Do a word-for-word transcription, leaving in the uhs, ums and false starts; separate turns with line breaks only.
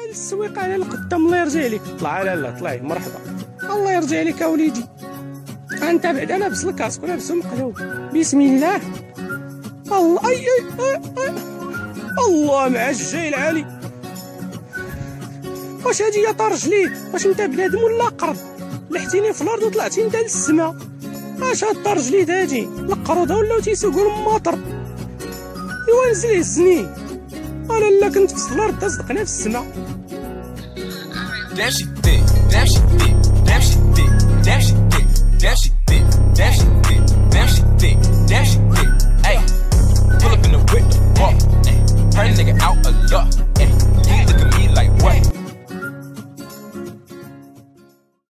السويق على القدام. الله يرجع لك. طلع لالا طلعي مرحبا. الله يرجع لك اوليدي. انت بعد انا لابس الكاسك ولابس مقلوب. بسم الله. الله اي اي, أي, أي. الله مع الجاي العالي. واش هادي يا طرجلي؟ واش انت بنادم ولا قرد؟ لحتيني في الارض وطلعتي انت للسما. اش هاد الطرجليد هادي؟ القروده ولاو تيسوقوا الماطر. ايوا نزل هزني. انا لا كنت في الارض تصدقنا في السما.
Damn she thick, damn she thick, damn she thick, damn she thick, damn she